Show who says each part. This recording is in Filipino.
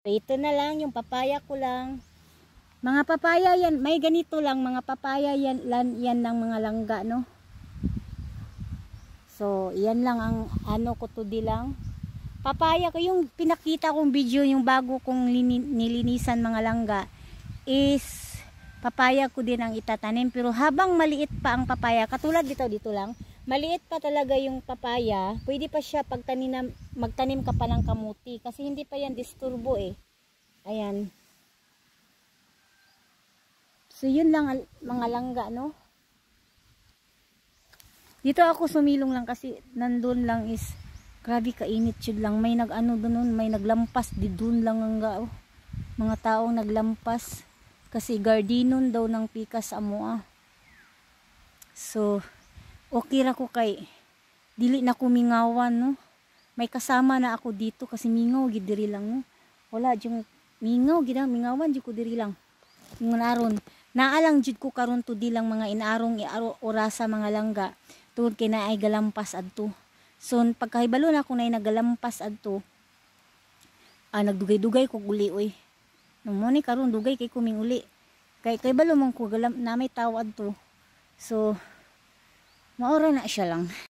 Speaker 1: Ito na lang yung papaya ko lang. Mga papaya yan, may ganito lang, mga papaya yan, yan ng mga langga, no? So, yan lang ang ano ko today lang. Papaya ko, yung pinakita kong video, yung bago kong nilinisan mga langga, is papaya ko din ang itatanim. Pero habang maliit pa ang papaya, katulad dito lang, maliit pa talaga yung papaya, pwede pa siya magtanim ka pa ng kamuti. Kasi hindi pa yan disturbo eh. Ayan. So, yun lang mga langga, no? Dito ako sumilong lang kasi nandun lang is, grabe kainit yun lang. May nag-ano doon, may naglampas. Di doon lang hangga, oh. Mga taong naglampas. Kasi gardinon daw ng pikas amoa. So, okay ra ko kay, dili na ko mingawan, no? May kasama na ako dito kasi mingaw, gidiri lang, no? Wala, yung mingaw, mingawan, di ko diri lang. Yung naron. Naalang jud ko karon to di lang mga inarong orasa mga langga tungod kay naay galampas adto. So pagkahibalo na ako nay nagalampas adto, nagdugay-dugay ko uli oy. Nung mo ni karon dugay kay kuming uli. Kay balo man ko na may tao adto. So maora na siya lang.